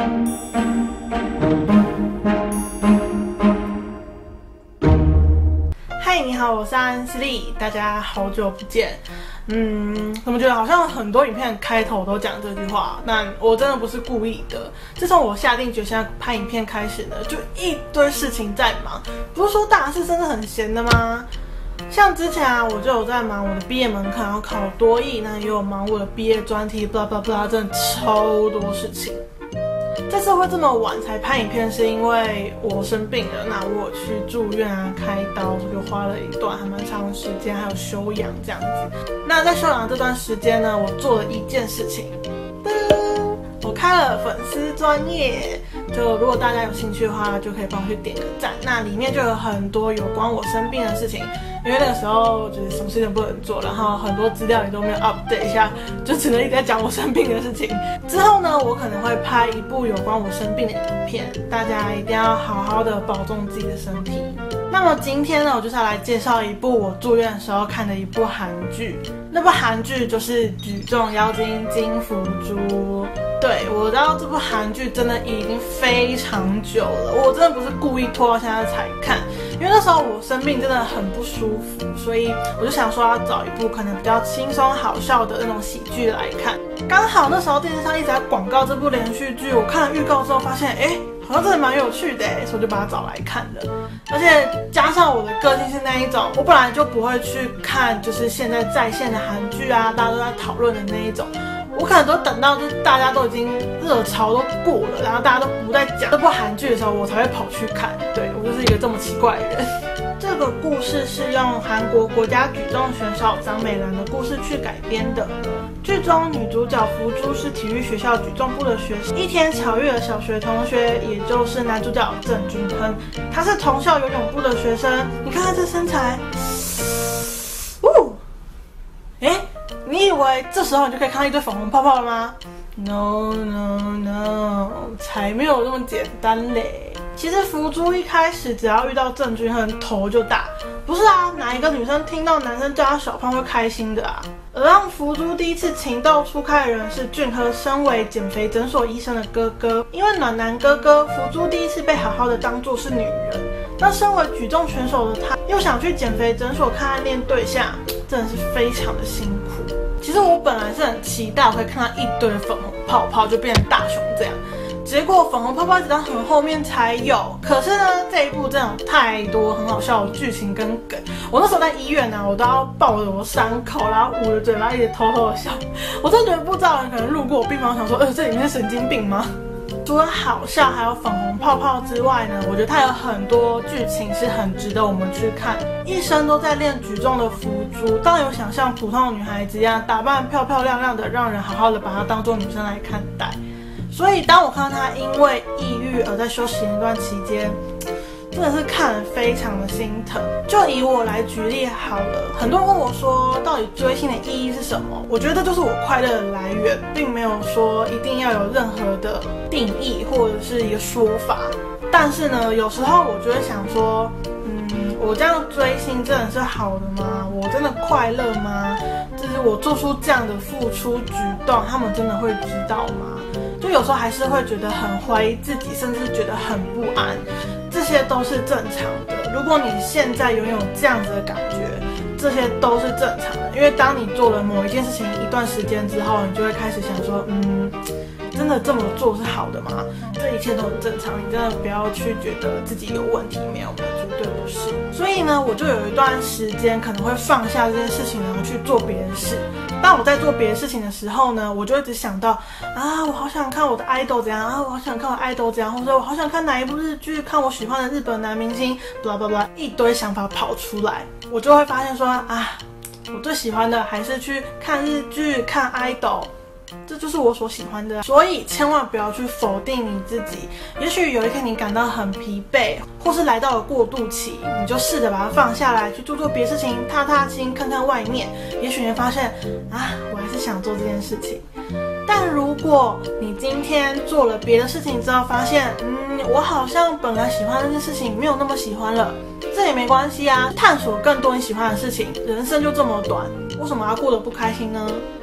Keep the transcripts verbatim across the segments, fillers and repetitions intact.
嗨，你好，我是安思丽，大家好久不见。嗯，怎么觉得好像很多影片开头都讲这句话？但我真的不是故意的。自从我下定决心要拍影片开始呢，就一堆事情在忙。不是说大四真的很闲的吗？像之前啊，我就有在忙我的毕业门槛，要考多艺，那也有忙我的毕业专题，blah blah blah，真的超多事情。这次会这么晚才拍影片，是因为我生病了，那我有去住院啊，开刀，就花了一段还蛮长的时间，还有休养这样子。那在休养这段时间呢，我做了一件事情，我开了粉丝专页，就如果大家有兴趣的话，就可以帮我去点个赞。那里面就有很多有关我生病的事情，因为那个时候就是什么事情都不能做，然后很多资料也都没有 update 一下，就只能一直在讲我生病的事情。之后呢，我可能会拍一部有关我生病的影片，大家一定要好好的保重自己的身体。那么今天呢，我就是要来介绍一部我住院的时候看的一部韩剧，那部韩剧就是《举重妖精金福珠》。对，我知道这部韩剧真的已经非常久了，我真的不是故意拖到现在才看，因为那时候我生病真的很不舒服，所以我就想说要找一部可能比较轻松好笑的那种喜剧来看。刚好那时候电视上一直在广告这部连续剧，我看了预告之后发现，哎，好像真的蛮有趣的，所以我就把它找来看了。而且加上我的个性是那一种，我本来就不会去看就是现在在线的韩剧啊，大家都在讨论的那一种。我可能都等到就是大家都已经热潮都过了，然后大家都不再讲这部韩剧的时候，我才会跑去看。对，我就是一个这么奇怪的人。这个故事是用韩国国家举重选手张美兰的故事去改编的。剧中女主角福珠是体育学校举重部的学生，一天巧遇了小学同学，也就是男主角郑俊亨，他是同校游泳部的学生。你看看这身材，呜，哎。你以为这时候你就可以看到一堆粉红泡泡了吗 ？No No No， 才没有那么简单嘞。其实福珠一开始只要遇到郑俊亨，头就大。不是啊，哪一个女生听到男生叫她小胖会开心的啊？而让福珠第一次情窦初开的人是俊亨身为减肥诊所医生的哥哥，因为暖男哥哥，福珠第一次被好好的当作是女人。那身为举重选手的他，又想去减肥诊所看暗恋对象，真的是非常的辛苦。其实我本来是很期待我可以看到一堆粉红泡泡就变成大熊这样，结果粉红泡泡一直到很后面才有。可是呢，这一部真的有太多很好笑的剧情跟梗，我那时候在医院呢、啊，我都要抱着我的伤口，然后捂着嘴巴一直偷偷的笑。我真的觉得不知道人可能路过我病房想说，呃，这里面是神经病吗？除了好笑还有粉红泡泡之外呢，我觉得它有很多剧情是很值得我们去看。一生都在练举重的福珠，当然有想像普通的女孩子一样打扮漂漂亮亮的，让人好好的把她当做女生来看待。所以当我看到她因为抑郁而在休息那段期间，真的是看了非常的心疼。就以我来举例好了，很多人问我说，到底追星的意义是什么？我觉得这就是我快乐的来源，并没有说一定要有任何的定义或者是一个说法。但是呢，有时候我就会想说，嗯，我这样追星真的是好的吗？我真的快乐吗？就是我做出这样的付出举动，他们真的会知道吗？就有时候还是会觉得很怀疑自己，甚至觉得很不安。这些都是正常的。如果你现在拥有这样子的感觉，这些都是正常的。因为当你做了某一件事情一段时间之后，你就会开始想说，嗯，真的这么做是好的吗？这一切都很正常，你真的不要去觉得自己有问题，没有的，绝对不是。所以呢，我就有一段时间可能会放下这件事情，然后去做别的事。当我在做别的事情的时候呢，我就一直想到啊，我好想看我的 idol 怎样啊，我好想看我 idol 怎样，或者我好想看哪一部日剧，看我喜欢的日本男明星 ，blah blah blah， 一堆想法跑出来，我就会发现说啊，我最喜欢的还是去看日剧、看 idol。这就是我所喜欢的，所以千万不要去否定你自己。也许有一天你感到很疲惫，或是来到了过渡期，你就试着把它放下来，去做做别的事情，踏踏青，看看外面。也许你会发现，啊，我还是想做这件事情。但如果你今天做了别的事情之后，发现，嗯，我好像本来喜欢的那件事情没有那么喜欢了，这也没关系啊，探索更多你喜欢的事情。人生就这么短，为什么要过得不开心呢？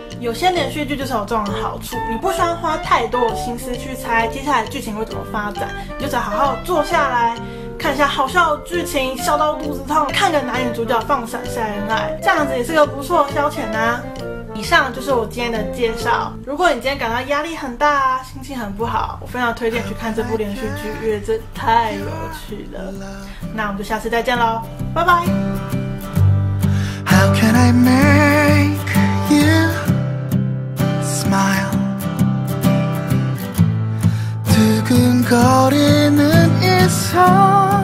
有些连续剧就是有这种好处，你不需要花太多的心思去猜接下来剧情会怎么发展，你就只要好好坐下来看一下好笑的剧情，笑到肚子痛，看个男女主角放闪晒恩爱，这样子也是个不错的消遣啊。以上就是我今天的介绍。如果你今天感到压力很大，心情很不好，我非常推荐去看这部连续剧，因为这太有趣了。那我们就下次再见喽，拜拜。 How can I make you smile? 두근거리는 이 손